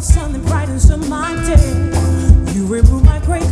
sun that brightens up my day. You remove my gray